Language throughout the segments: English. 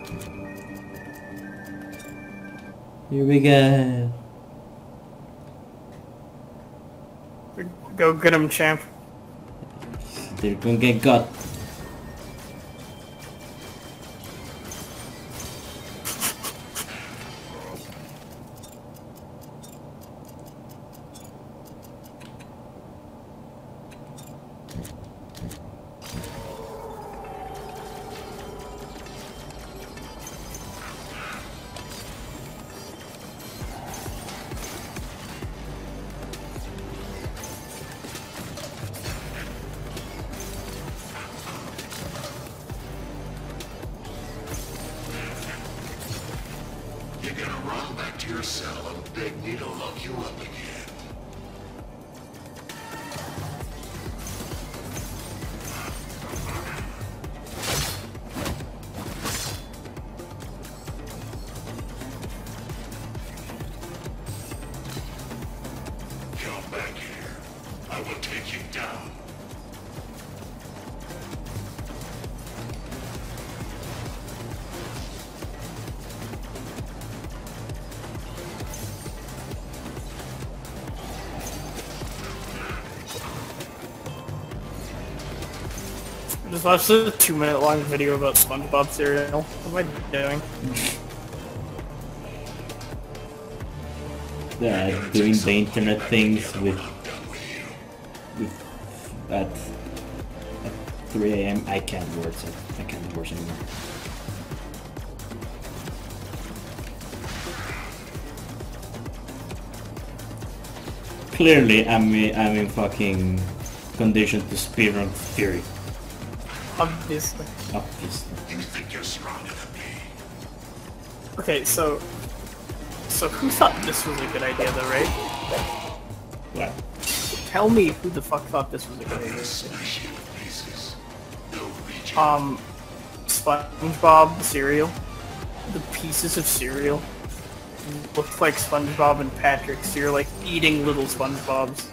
Here we go. Go get him, champ. They're gonna get got. Just watched a 2-minute long video about SpongeBob cereal. What am I doing? Doing the internet things with at 3 AM. I can't do words. I can't do words anymore. Clearly, I'm in fucking condition to speedrun Furi. Obviously. Obviously. You think you're stronger than me? Okay, so who thought this was a good idea, though, right? What? Tell me who the fuck thought this was a good idea. SpongeBob cereal. The pieces of cereal looked like SpongeBob and Patrick, so you're like eating little SpongeBobs.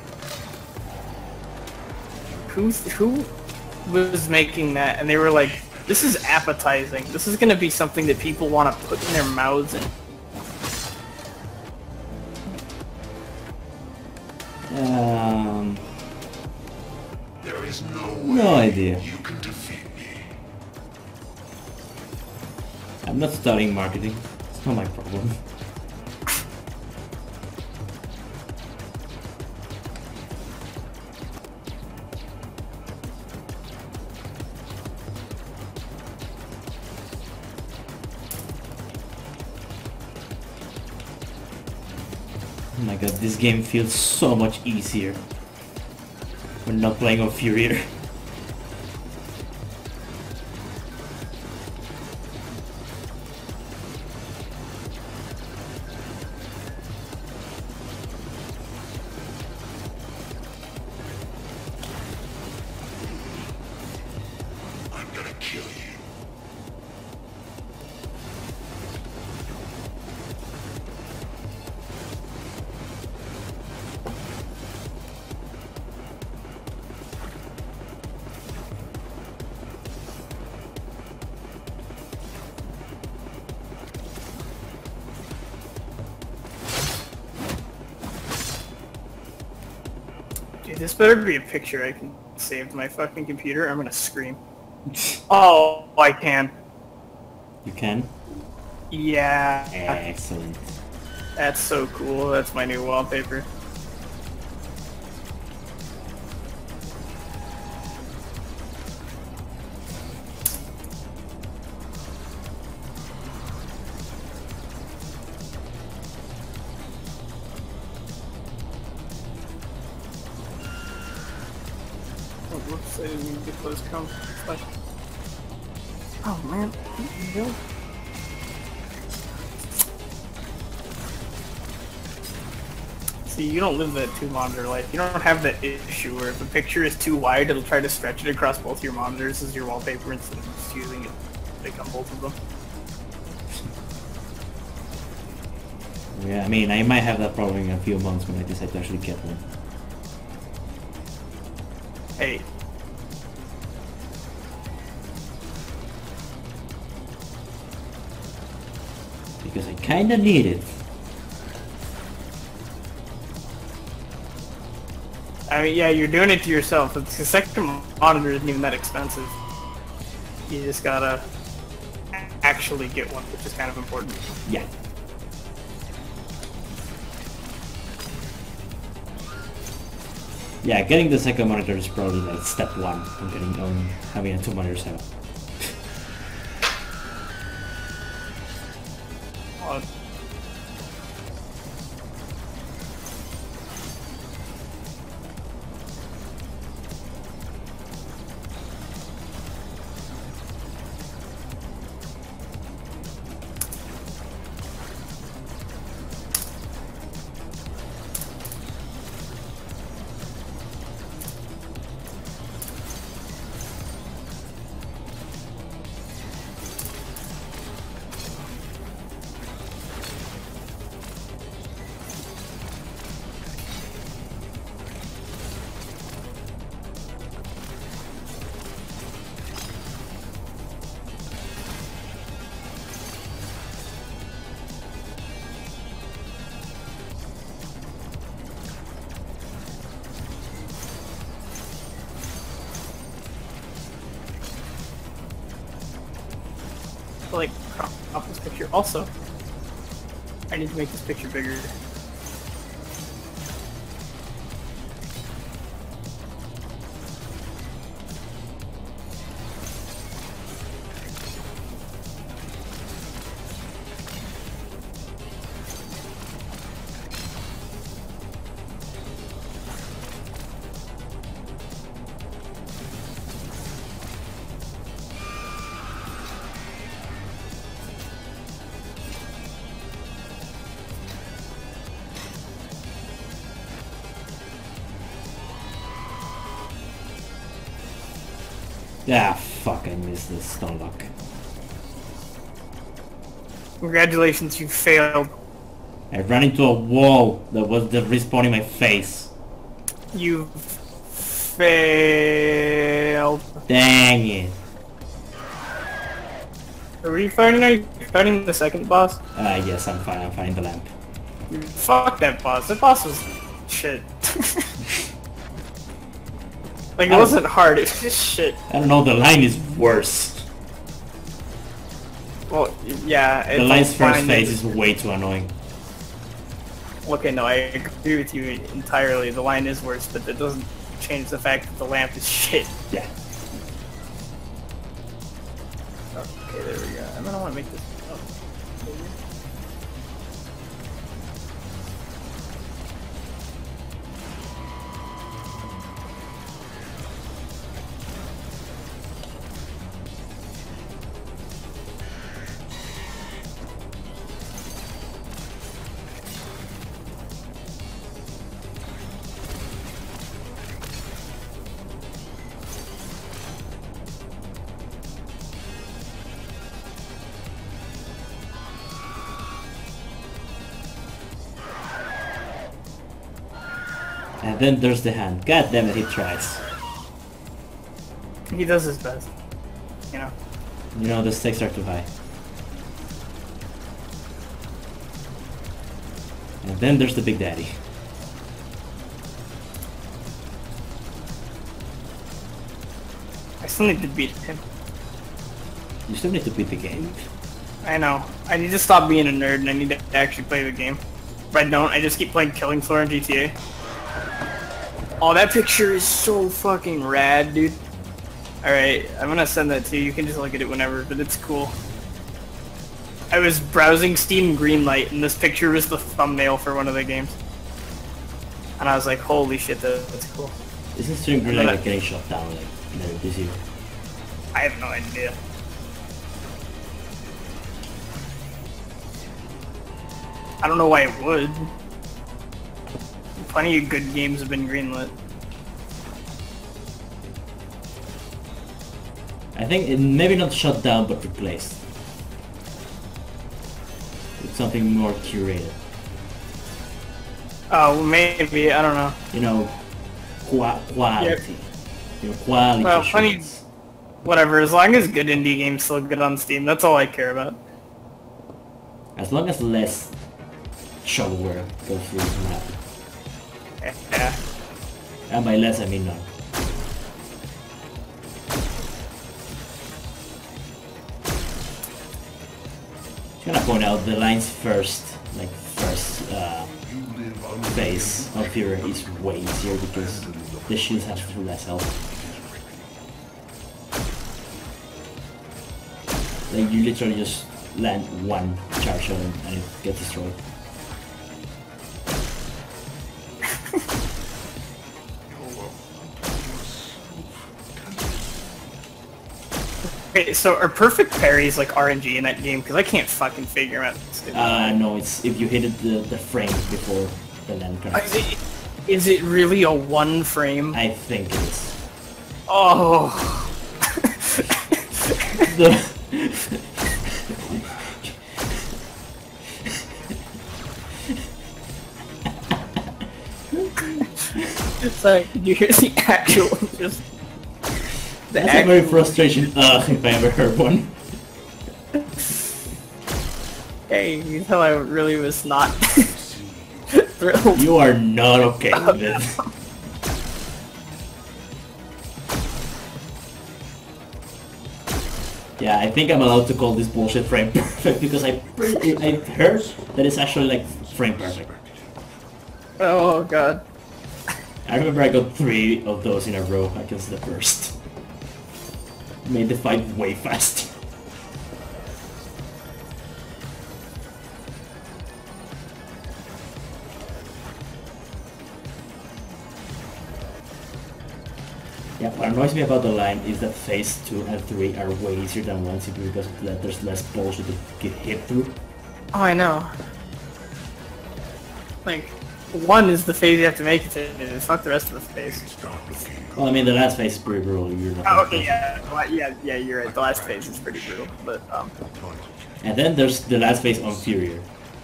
Who was making that? And they were like, this is appetizing. This is gonna be something that people want to put in their mouths and... There is no idea. You can defeat me. I'm not studying marketing. It's not my problem. Oh my god, this game feels so much easier. We're not playing on Furier. I'm gonna kill you. Dude, this better be a picture I can save to my fucking computer. I'm gonna scream. Oh, I can. You can? Yeah. Excellent. That's so cool. That's my new wallpaper. Oh, whoops, I didn't even get close count. Oh man, no. See, you don't live that 2-monitor life. You don't have that issue where if a picture is too wide, it'll try to stretch it across both your monitors as your wallpaper instead of just using it to pick on both of them. Yeah, I mean, I might have that problem in a few months when I decide to actually get one. Hey. Because I kinda need it. I mean, yeah, you're doing it to yourself. The second monitor isn't even that expensive. You just gotta actually get one, which is kind of important. Yeah. Yeah, getting the second monitor is probably like step one on having a 2 monitor setup. Well, like crop this picture. Also, I need to make this picture bigger. Ah, fuck, I missed this stun lock. Congratulations, you failed. I ran into a wall that was the respawn in my face. You failed. Dang it. Are you fighting the second boss? Yes, I'm fine. I'm finding the lamp. Fuck that boss. That boss was shit. Like, it I don't- wasn't hard, it was just shit. I don't know, the line is worse. Well, yeah. The it's line's fine first that- phase is way too annoying. Okay, no, I agree with you entirely. The line is worse, but that doesn't change the fact that the lamp is shit. Yeah. Okay, there we go. And then I want to make this... Oh. And then there's the hand. God damn it, he tries. He does his best. You know. You know, the stakes are too high. And then there's the Big Daddy. I still need to beat him. You still need to beat the game. I know. I need to stop being a nerd and I need to actually play the game. If I don't, I just keep playing Killing Floor in GTA. Oh, that picture is so fucking rad, dude. Alright, I'm gonna send that to you. You can just look at it whenever, but it's cool. I was browsing Steam Greenlight and this picture was the thumbnail for one of the games. And I was like, holy shit, that's cool. Isn't Stream Green like getting shut down like this year? I have no idea. I don't know why it would. Plenty of good games have been greenlit. I think it maybe not shut down but replaced. With something more curated. Oh, maybe, I don't know. You know, quality. Yep. You know, quality Well, plenty, assurance. whatever, as long as good indie games still get on Steam, that's all I care about. As long as less shovelware goes through the map. Yeah. And by less I mean none. Just gonna point out the line's first phase of Furi is way easier because the shields have less health. Like you literally just land one charge shot and it gets destroyed. Okay, so are perfect parries like RNG in that game? Because I can't fucking figure out. No, it's if you hit it the frame before the land connects. Is it really a one frame? I think it is. Oh. It's like you hear the actual just. That's a very frustration. If I ever heard one. Hey, you know I really was not thrilled. You are not okay with it. Yeah, I think I'm allowed to call this bullshit frame perfect because I heard that it's actually like frame perfect. Oh god. I remember I got 3 of those in a row against the first. Made the fight way fast. Yeah, what annoys me about the line is that phase 2 and 3 are way easier than 1 simply because there's less bullshit to get hit through. Oh, I know. Like, 1 is the phase you have to make it to, and fuck the rest of the phase. Well, I mean, the last phase is pretty brutal. You're not Oh, okay, yeah. Well, yeah, you're right. The last phase is pretty brutal, but, And then there's the last phase on Furier.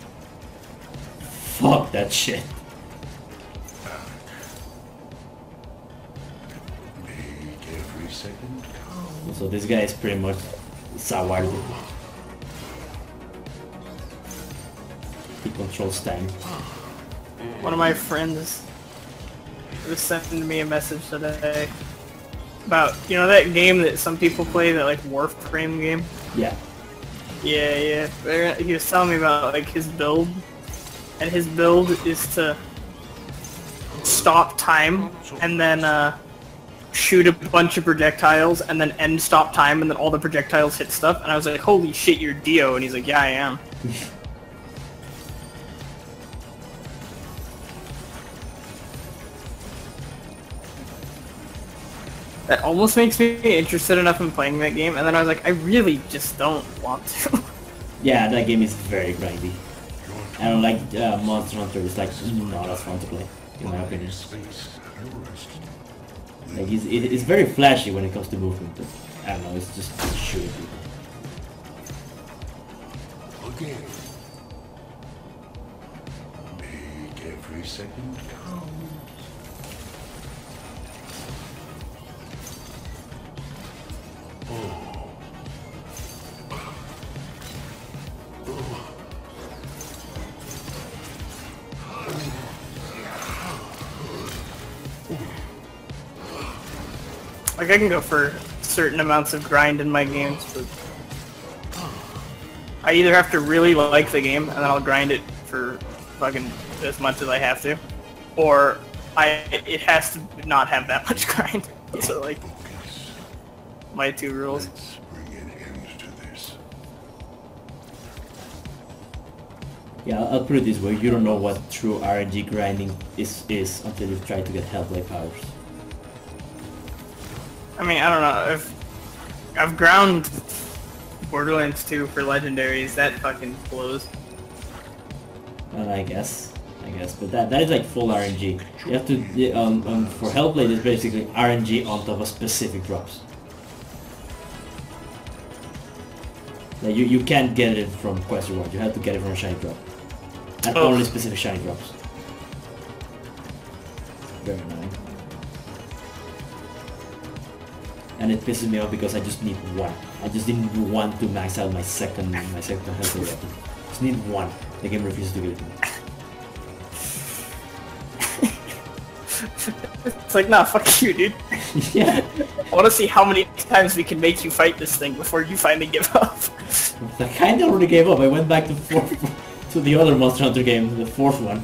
Fuck that shit. So this guy is pretty much Sawardi. He controls time. one of my friends was sending me a message today about, you know that game that some people play, that like Warframe game? Yeah. Yeah. He was telling me about like his build, and his build is to stop time and then shoot a bunch of projectiles and then end stop time and then all the projectiles hit stuff. And I was like, holy shit, you're Dio. And he's like, yeah, I am. That almost makes me interested enough in playing that game, and then I was like, I really just don't want to. Yeah, that game is very grindy. I don't like Monster Hunter. It's like not as fun to play, in my opinion. Like it's very flashy when it comes to movement, but I don't know. It's just shooting people. Again. Make every second count. Like, I can go for certain amounts of grind in my games, but I either have to really like the game, and then I'll grind it for fucking as much as I have to, or it has to not have that much grind. So, like, my two rules. Let's bring an end to this. Yeah, I'll put it this way: you don't know what true RNG grinding is until you try to get Hellblade powers. I mean, I don't know. I've ground Borderlands 2 for legendaries. That fucking blows. I guess, but that is like full RNG. You have to for Hellblade it's basically RNG on top of specific drops. Like you can't get it from quest reward. You have to get it from a shiny drop, and only specific shiny drops. Very annoying. And it pisses me off because I just need one. I just didn't want to max out my second Hellblade weapon. Just need one. The game refuses to give it to me. It's like, nah, fuck you, dude. Yeah. I want to see how many times we can make you fight this thing before you finally give up. I kinda already gave up. I went back to to the other Monster Hunter game, the 4th one.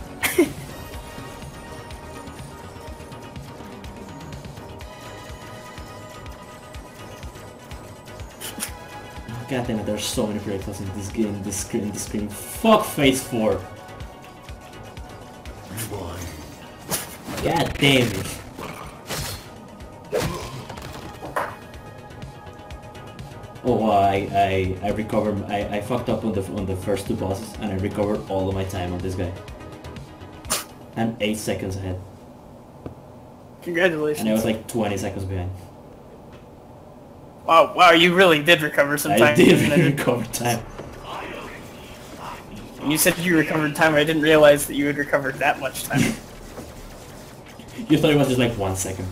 God damn it, there's so many projectiles in this game, this screen. Fuck Phase 4! God damn it. Oh, I recovered. I fucked up on the first 2 bosses, and I recovered all of my time on this guy. I'm 8 seconds ahead. Congratulations. And I was like 20 seconds behind. Wow, you really did recover some time. I did recover time. When you said you recovered time, I didn't realize that you had recovered that much time. You thought it was just like 1 second.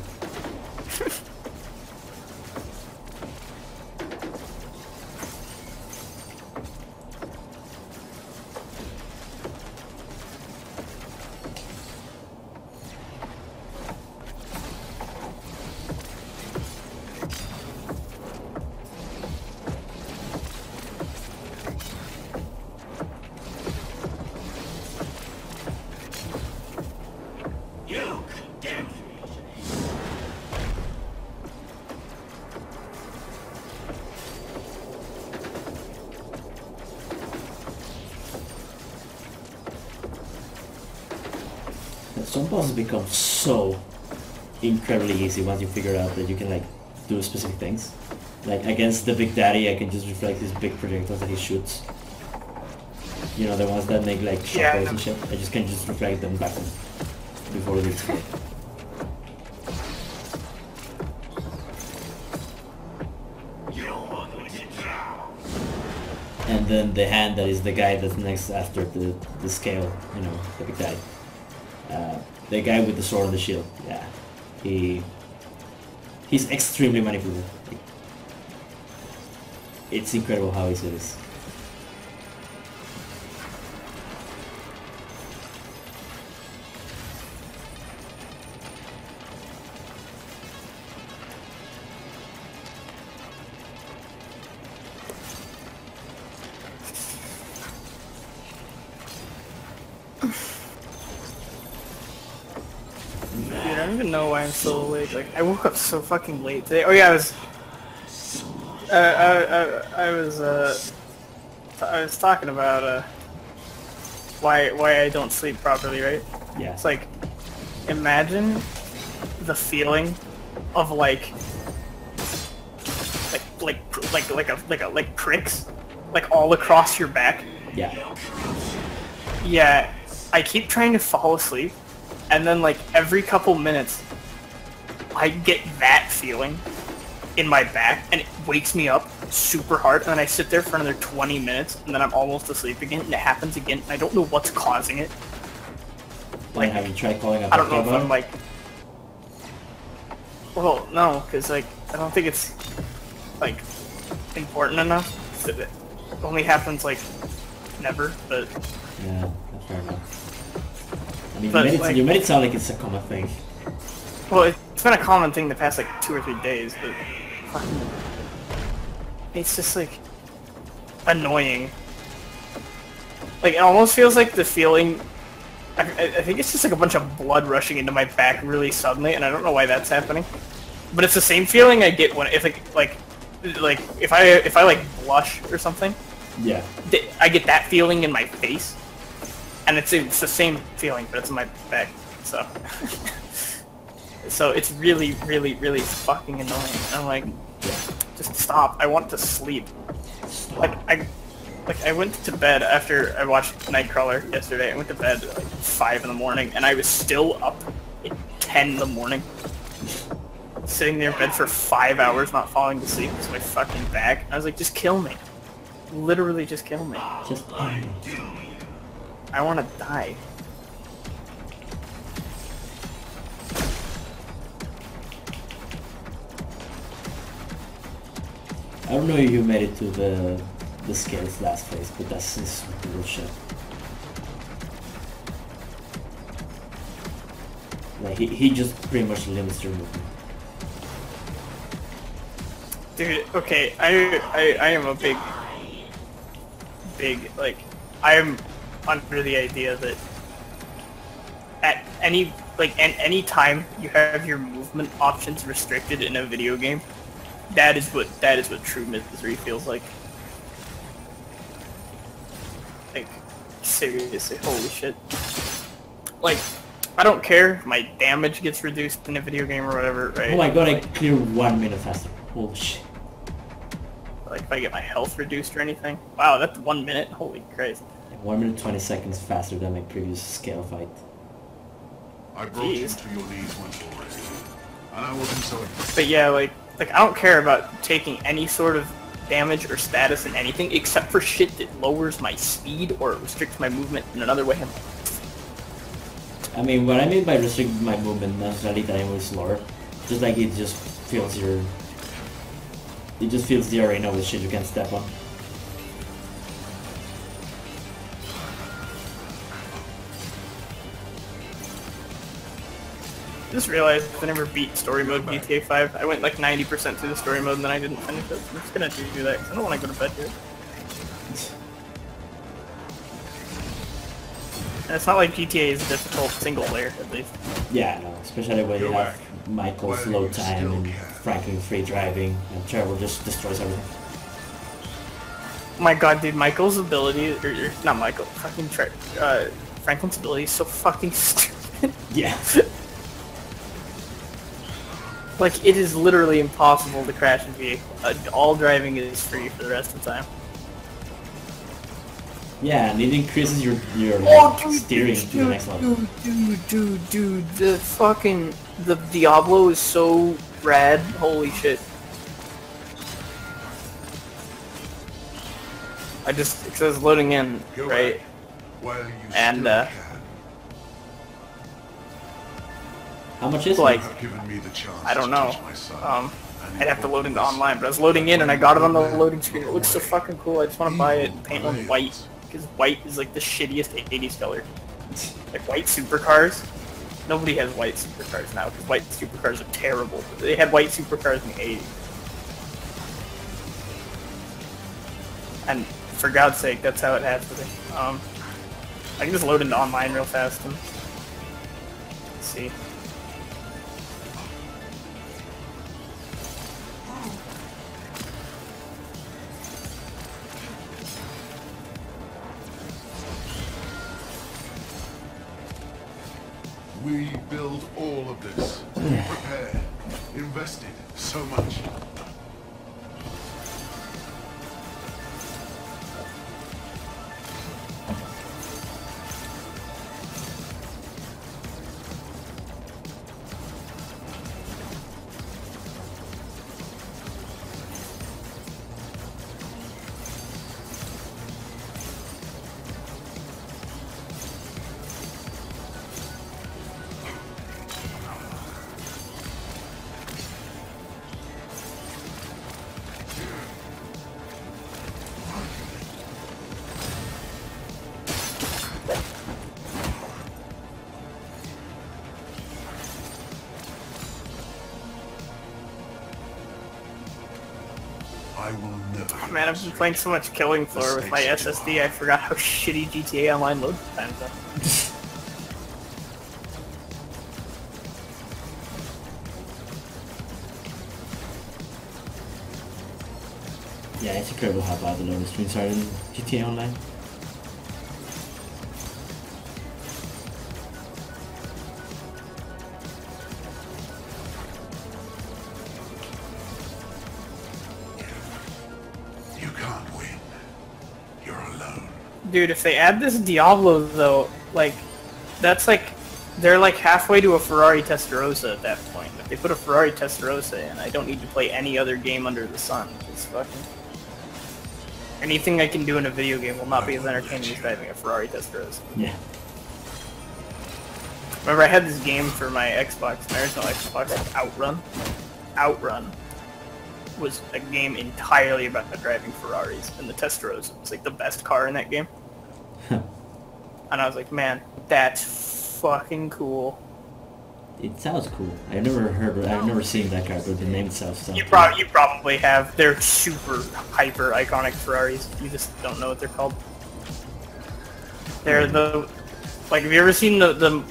Some bosses become so incredibly easy once you figure out that you can like do specific things. Like against the Big Daddy, I can just reflect his big projectiles that he shoots. You know, the ones that make like shockwaves and shit. I just can just reflect them back before they explode. And then the hand that is the guy that's next after the scale, you know, the Big Daddy. The guy with the sword and the shield, yeah. He's extremely manipulative. It's incredible how easy it is. Dude, I don't even know why I'm still awake. Like, I woke up so fucking late today. Oh yeah, I was talking about why I don't sleep properly, right? Yeah. It's like, imagine the feeling of like pricks, like all across your back. Yeah. Yeah, I keep trying to fall asleep, and then like every couple minutes, I get that feeling in my back, and it wakes me up super hard, and then I sit there for another 20 minutes, and then I'm almost asleep again, and it happens again, and I don't know what's causing it. Like, have you tried calling up? I don't know if I'm like... Well, no, because like, I don't think it's like important enough. It only happens like never, but... Yeah, that's fair enough. I mean, you made it sound like it's a common thing. Well, it's been a common thing the past like 2 or 3 days, but fucking, it's just like annoying. Like, it almost feels like the feeling. I think it's just like a bunch of blood rushing into my back really suddenly, and I don't know why that's happening. But it's the same feeling I get when if like if I like blush or something. Yeah. I get that feeling in my face, and it's the same feeling, but it's in my back. So. So it's really, really, really fucking annoying. I'm like, just stop. I want to sleep. Like I went to bed after I watched Nightcrawler yesterday. I went to bed at like 5 in the morning, and I was still up at 10 in the morning, sitting there in bed for 5 hours, not falling to sleep because of my fucking back. I was like, just kill me. Literally, just kill me. Just I want to die. I don't know if you made it to the scales last phase, but that's his bullshit. Like he just pretty much limits your movement. Dude, okay, I am a big like, I am under the idea that at any time you have your movement options restricted in a video game, that is what true misery feels like. Like, seriously, holy shit. Like, I don't care if my damage gets reduced in a video game or whatever, right? Oh my god, like, I clear 1 minute faster. Holy shit. Like, if I get my health reduced or anything. Wow, that's 1 minute? Holy Christ. 1 minute 20 seconds faster than my previous scale fight. I brought you to your knees once already, and I wasn't so impressed. But yeah, like I don't care about taking any sort of damage or status in anything except for shit that lowers my speed or restricts my movement in another way. I mean, what I mean by restricting my movement, not necessarily that I move slower, just like it just fills your... It just fills the arena with shit you can't step on. I just realized I never beat story mode GTA 5. I went like 90% through the story mode and then I didn't finish it. I'm just gonna do that because I don't want to go to bed here. And it's not like GTA is a difficult single player, at least. Yeah, no, especially when you have Michael's low time and Franklin free driving and Trevor just destroys everything. Oh my god, dude, Michael's ability, or not Michael, fucking Franklin's ability is so fucking stupid. Yeah. Like, it is literally impossible to crash a vehicle. All driving is free for the rest of the time. Yeah, and it increases your steering to the next level. Dude, the fucking, the Diablo is so rad, holy shit. It says loading in, right? And, how much is like, it? I don't know. I'd have to load into online, but I was loading in and I got it on the loading screen. It looks so fucking cool. I just want to buy it and paint on white, because white is like the shittiest 80s color. Like white supercars. Nobody has white supercars now, because white supercars are terrible. They had white supercars in the 80s. And for God's sake, that's how it has to be. I can just load into online real fast and see. We build all of this. We prepared, invested so much. I will never. Man, I've been playing so much Killing Floor with my SSD, I forgot how shitty GTA Online load times are. Yeah, it's incredible how bad the loading screens are in GTA Online. You can't win. You're alone. Dude, if they add this Diablo though, like, that's like, they're like halfway to a Ferrari Testarossa at that point. If they put a Ferrari Testarossa in, I don't need to play any other game under the sun. It's fucking... Anything I can do in a video game will not be as entertaining as driving a Ferrari Testarossa. Yeah. Remember, I had this game for my Xbox, and there's no Xbox, like Outrun. Outrun. was a game entirely about driving Ferraris, and the Testarossa was like the best car in that game. And I was like, man, that's fucking cool. It sounds cool. I've never seen that car, but the name itself sounds You cool. you probably have. They're super hyper iconic Ferraris. You just don't know what they're called. They're the like. Have you ever seen the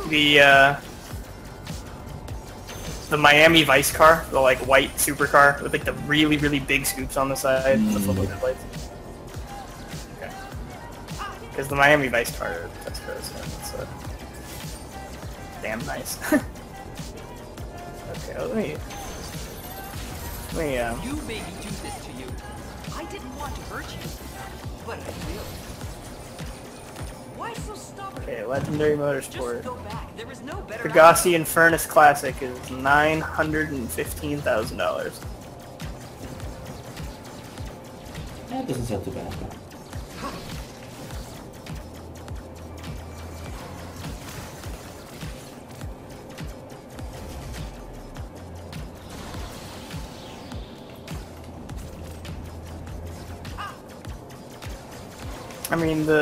Miami Vice car, the like white supercar with like the really big scoops on the side and the full headlights? Okay. Because the Miami Vice car, that's damn nice. Okay, let me You made me do this to you. I didn't want to hurt you, but I will. Why so stubborn? Okay, Legendary Just Motorsport. go back. There is no better. Pegasi and Furnace Classic is $915,000. That doesn't sound too bad. I mean, if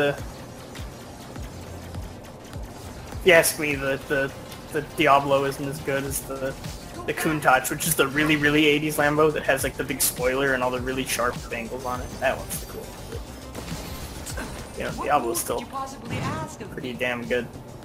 you ask me, the Diablo isn't as good as the Countach, which is the really 80s Lambo that has like the big spoiler and all the really sharp angles on it. That one's the cool one. You know, Diablo's still What could you possibly ask of me? pretty damn good.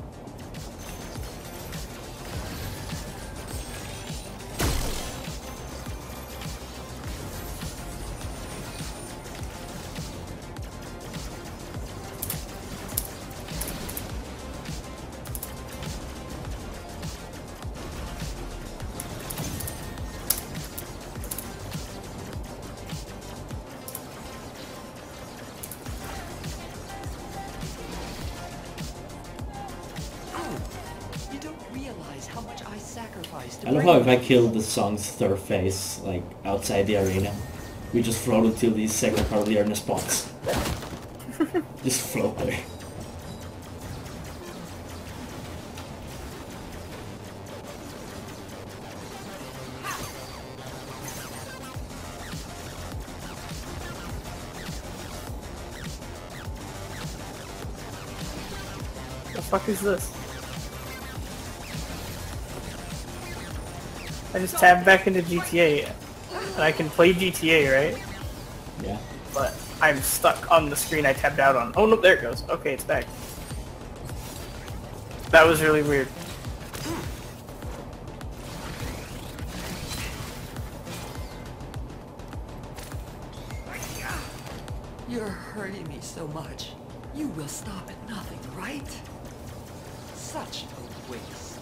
You don't realize how much I sacrificed to I love bring how if I kill the song's third phase, like outside the arena, we just float until the second part of the arena spawns. Just float there. The fuck is this? I just tabbed back into GTA, and I can play GTA, right? Yeah. But I'm stuck on the screen I tabbed out on. Oh no, there it goes. Okay, it's back. That was really weird. You're hurting me so much. You will stop at nothing, right? Such a waste.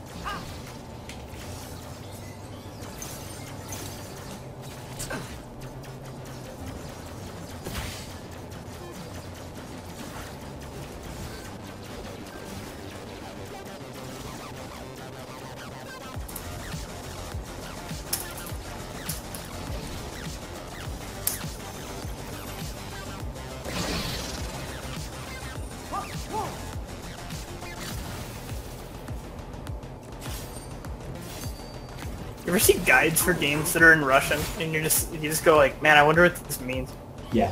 You ever see guides for games that are in Russian, and you just go like, man, I wonder what this means. Yeah.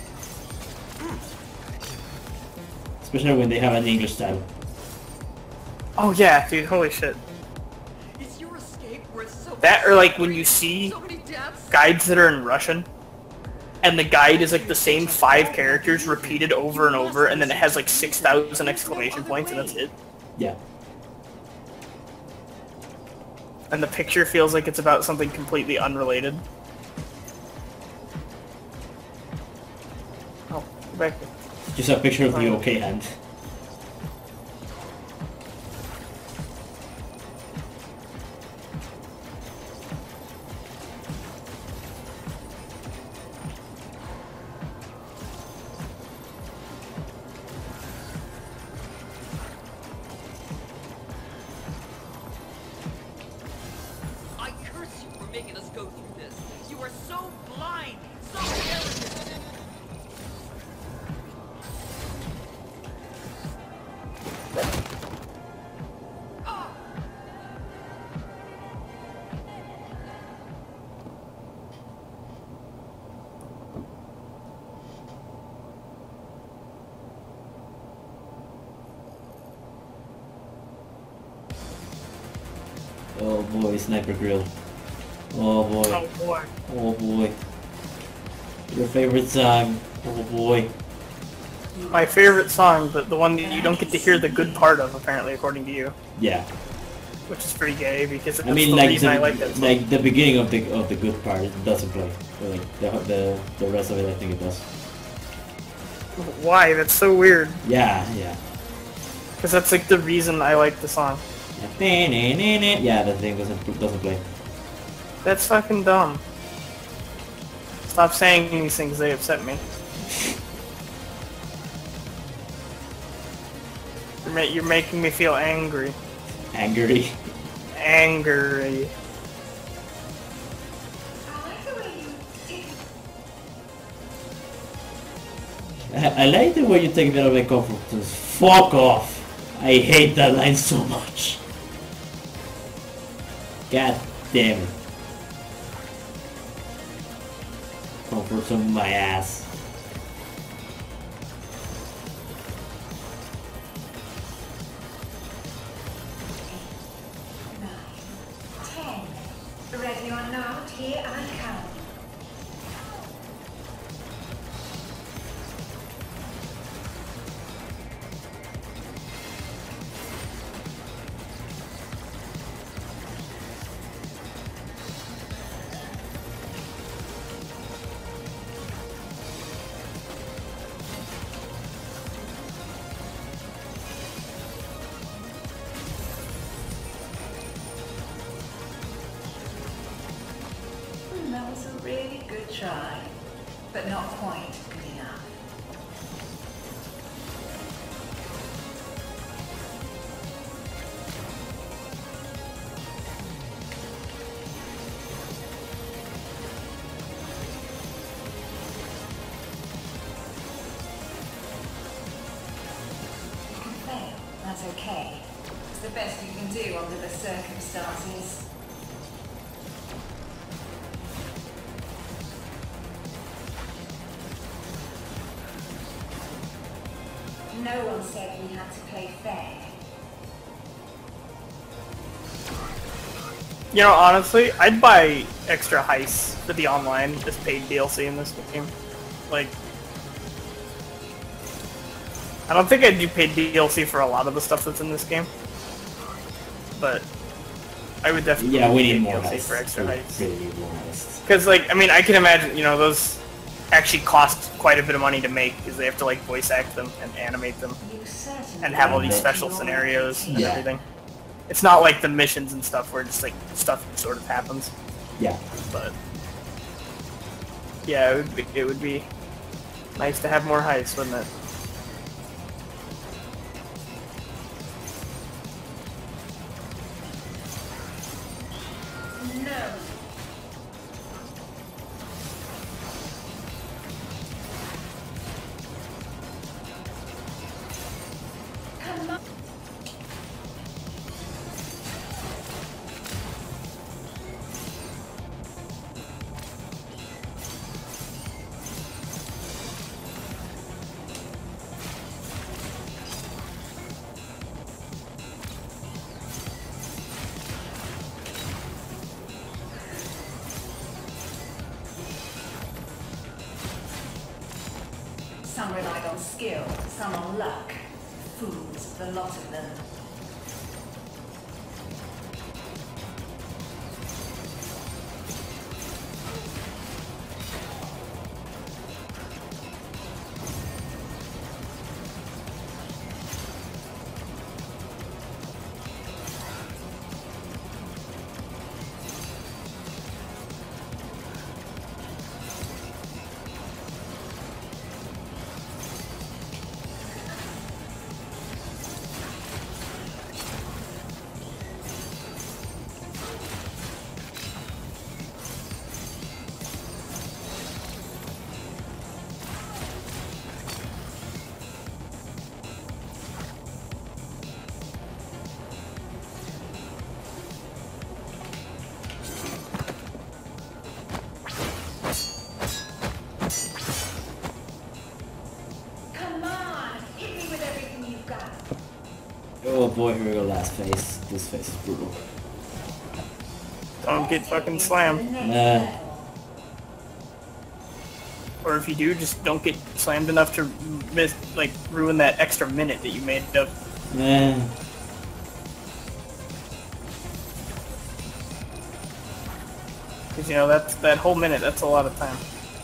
Especially when they have an English title. Oh yeah, dude, holy shit. Is your escape worth so That or like when you see so many deaths? guides that are in Russian, and the guide is like the same 5 characters repeated over and over, and then it has like 6,000 exclamation points, and that's it. Yeah. And the picture feels like it's about something completely unrelated. Oh, go back here. Just a picture of the OK hand. I curse you for making us go through this. You are so blind, so arrogant. boy, sniper grill. Oh boy. Oh boy. Oh boy. Your favorite song. Oh boy. My favorite song, but the one that you don't get to hear the good part of, apparently, according to you. Yeah. Which is pretty gay, because that's I mean, the like reason I like that song. the beginning of the good part it doesn't play. But like the rest of it, I think it does. Why? That's so weird. Yeah, yeah. Because that's like the reason I like the song. Yeah, that thing doesn't play. That's fucking dumb. Stop saying these things, they upset me. You're making me feel angry. Angry. Angry. I like the way you take that away comfort. Fuck off! I hate that line so much. God damn it. Comfort on my ass. Ready or not, here I come. That was a really good try, but not quite good enough. You can fail, that's okay. It's the best you can do under the circumstances. No one said we had to play fair. You know, honestly, I'd buy extra heists for the online, just paid DLC in this game. Like, I don't think I'd do paid DLC for a lot of the stuff that's in this game, but I would definitely Yeah, we do need more DLC heists. for extra We heists. really need more heists. Because, like, I mean, I can imagine, you know, those actually cost quite a bit of money to make, because they have to, like, voice act them and animate them, You certainly and have all these know special your scenarios and Yeah. everything. It's not like the missions and stuff where just, like, stuff sort of happens. Yeah. But yeah, it would be nice to have more heists, wouldn't it? No. Come on. Some relied on skill, some on luck. Fools, the lot of them. Come on, hit me with everything you've got. Oh boy, here we go, last phase. This phase is brutal. Don't get fucking slammed. Or if you do, just don't get slammed enough to miss, like, ruin that extra minute that you made up. Because, you know, that whole minute, that's a lot of time.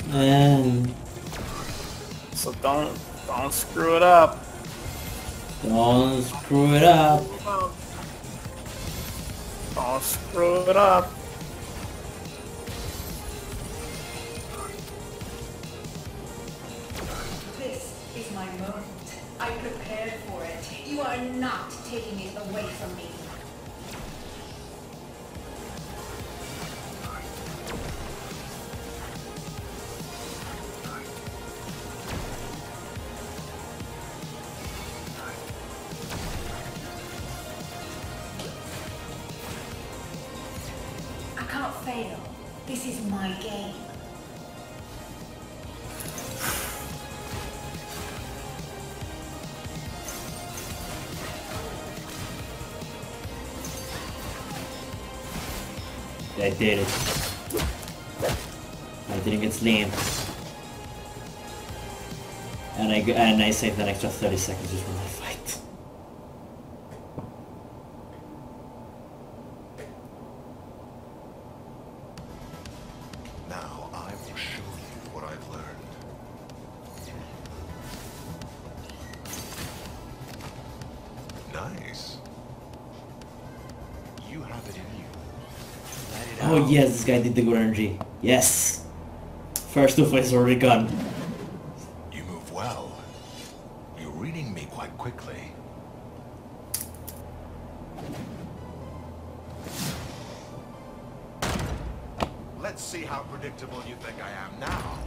So don't screw it up. Don't screw it up. Don't screw it up. This is my moment. I prepared for it. You are not taking it away from me. I can't fail. This is my game. I did it. I didn't get slammed. And I saved an extra 30 seconds just for my fight. Now I will show you what I've learned. Nice. You have it in you. Let it Oh out. yes, this guy did the good energy. Yes! First two fights already gone. You move well. You're reading me quite quickly. Let's see how predictable you think I am now.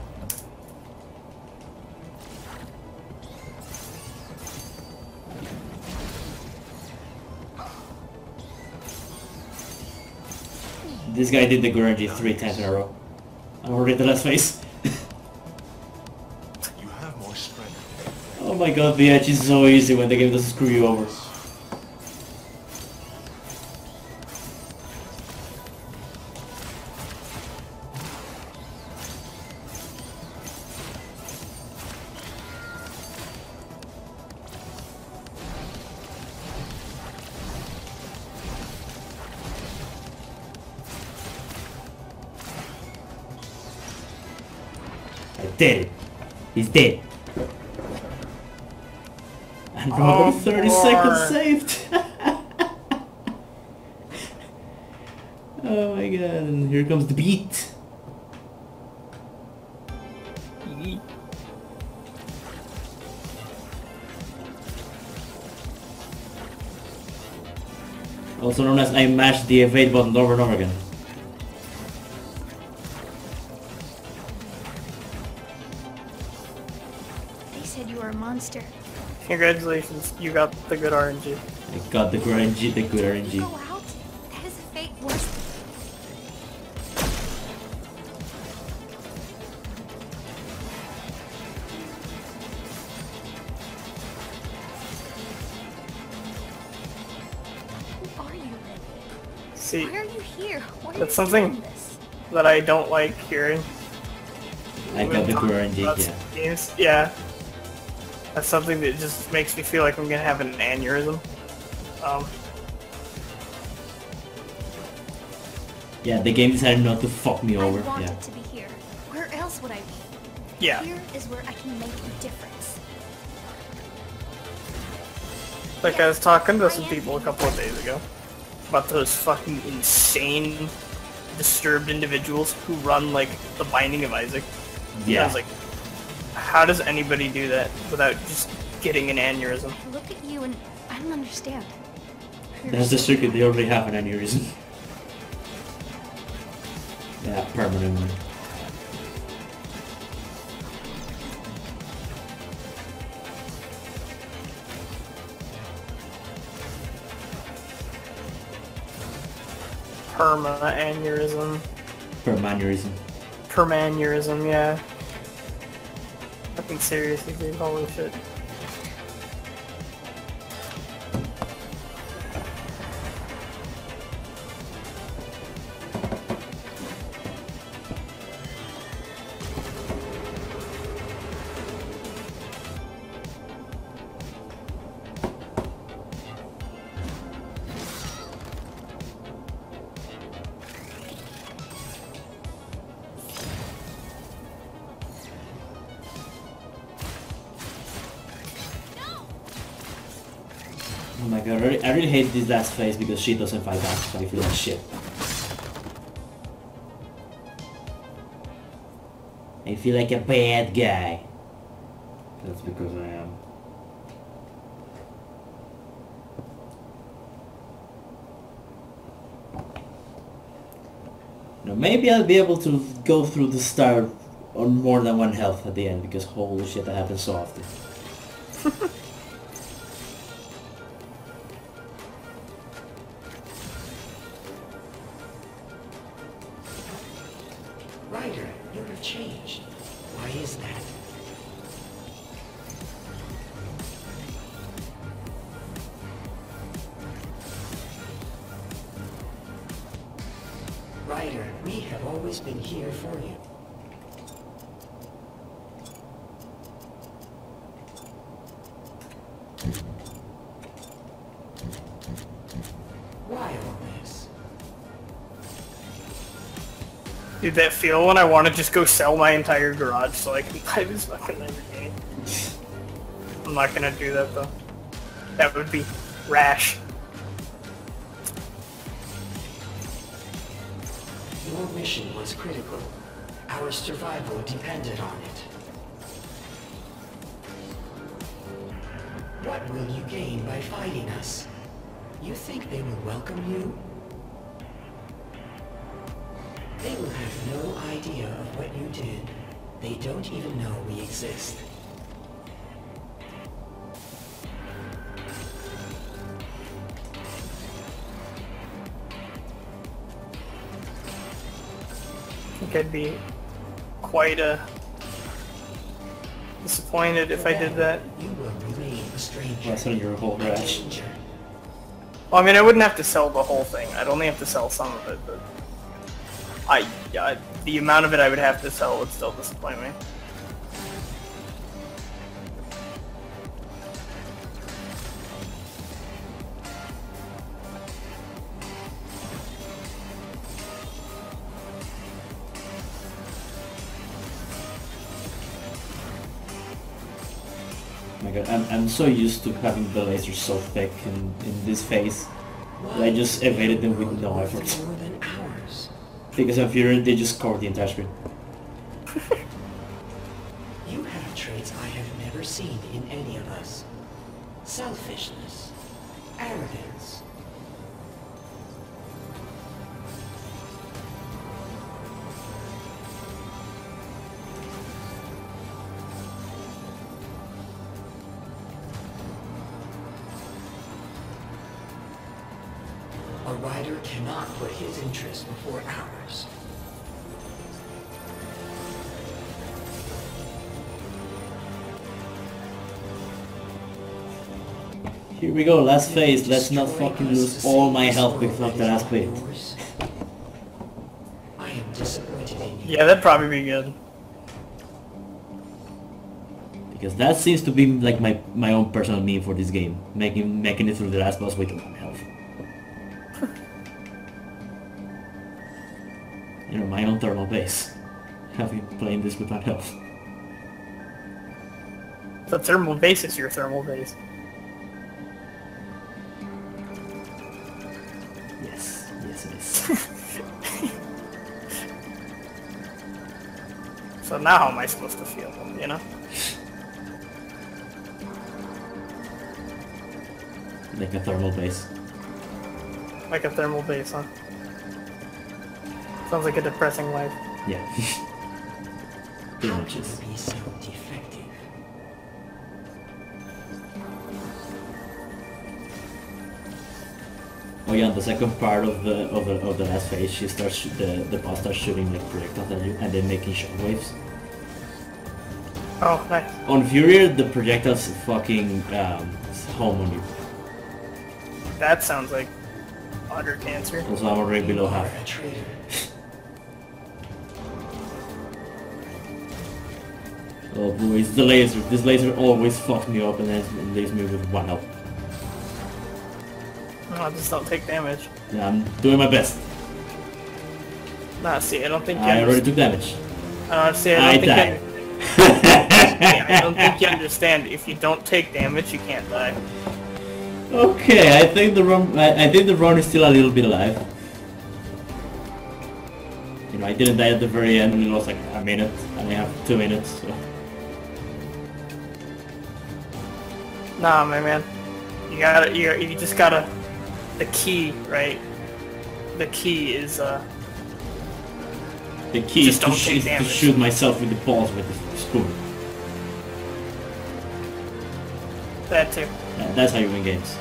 This guy did the good energy 3 times in a row. I'm already at the last phase. You have more strength. Oh my god, the edge is so easy when the game doesn't screw you over. I did it. He's dead. And another 30 seconds saved. Oh my god, and here comes the beat. Also known as I mashed the F8 button over and over again. They said you were a monster. Congratulations, you got the good RNG. I got the good RNG, the good RNG. Go out? That is a fate worse. Who are you? See, Why are you here? Why are that's you something doing this? that I don't like hearing. I got the good RNG, About yeah. games. Yeah. That's something that just makes me feel like I'm gonna have an aneurysm. Yeah, the game decided not to fuck me over, I wanted yeah. to be here. Where else would I be? Yeah. Here is where I can make a difference. Like I was talking to some people a couple of days ago about those fucking insane, disturbed individuals who run like the Binding of Isaac. And I Yeah. was like, how does anybody do that without just getting an aneurysm? I look at you and I don't understand. You're That's the so circuit, they already have an aneurysm. Yeah, permanent one. Perma-aneurysm. Permaneurysm. Permaneurysm, yeah. Fucking seriously, dude, holy shit. Oh my god, I really hate this last phase because she doesn't fight back, so I feel like shit. I feel like a bad guy. That's because I am. Now maybe I'll be able to go through the star on more than one health at the end, because holy shit, that happens so often. Ryder, you have changed. Why is that? Ryder, we have always been here for you. Why all this? Dude, that feel when I want to just go sell my entire garage so I can buy this fucking Lamborghini. I'm not gonna do that though. That would be rash. Your mission was critical. Our survival depended on it. What will you gain by fighting us? You think they will welcome you? They will have no idea of what you did. They don't even know we exist. I think I'd be quite disappointed if I did that. You will remain a stranger. That's on your whole A garage. danger. Well, I mean, I wouldn't have to sell the whole thing. I'd only have to sell some of it, but the amount of it I would have to sell would still disappoint me. Oh my god, I'm so used to having the lasers so thick in this phase that I just evaded them with no effort. More than ours. Because I'm Furi, they just cover the entire screen. You have traits I have never seen in any of us. Selfishness. Arrogance. A rider cannot put his interest before ours. Here we go, last phase. Let's not fucking lose all my health because of the last bit. I am disappointed in you. Yeah, that'd probably be good. Because that seems to be like my own personal meme for this game. Making it through the last boss with 1 health. You know, my own thermal base. Having playing this with 1 health. The thermal base is your thermal base. Yes it is. So now how am I supposed to feel, you know? Like a thermal base. Like a thermal base, huh? Sounds like a depressing life. Yeah. Pretty How much can is. you be so defective? Oh yeah, the second part of the last phase, she starts the boss starts shooting like projectiles at you and then making shockwaves. Oh, nice. On Furier, the projectiles fucking home on you. That sounds like utter cancer. Also, I'm already below You are half. a traitor. Oh boy, it's the laser. This laser always fucks me up and then leaves me with 1 health. Oh, just don't take damage. Yeah, I'm doing my best. Nah, see, I don't think you I already took damage. see, I I don't think died. I don't think you understand. If you don't take damage, you can't die. Okay, I think the run. I think the run is still a little bit alive. You know, I didn't die at the very end, and it was like a minute, and I have 2 minutes. So. Nah, my man. You just gotta. The key, right? The key is The key is just to, don't take to damage. shoot myself with the balls with the spoon. that too. That's how you win games.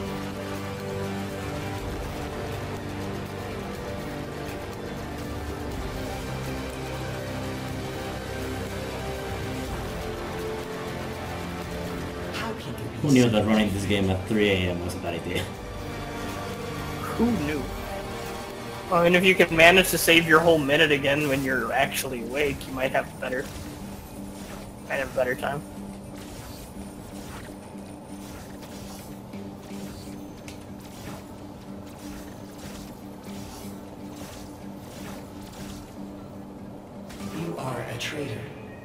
How can you be Who knew that running this game at 3 AM was a bad idea? Who knew? I mean, if you can manage to save your whole minute again when you're actually awake, you might have a better time. You are a traitor.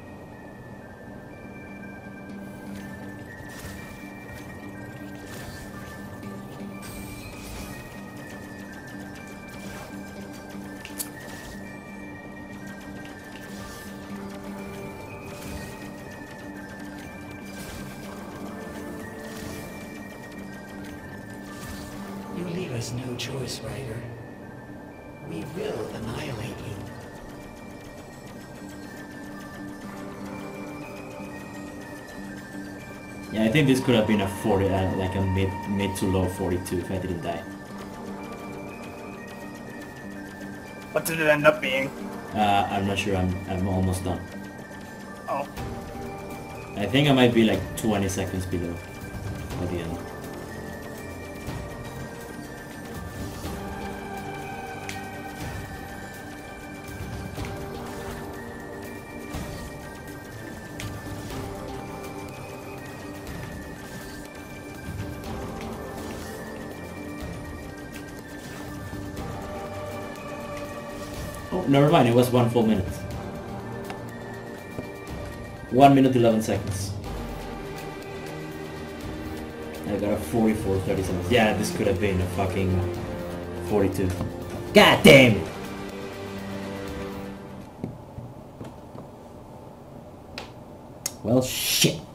You leave us no choice, Ryder. We will annihilate you. Yeah, I think this could have been a 40, like a mid to low 42 if I didn't die. What did it end up being? I'm not sure. I'm almost done. Oh. I think I might be like 20 seconds below at the end. Oh, never mind, it was 1 full minute. 1 minute 11 seconds. I got a 44 30 seconds. Yeah, this could have been a fucking 42. God damn it! Well, shit.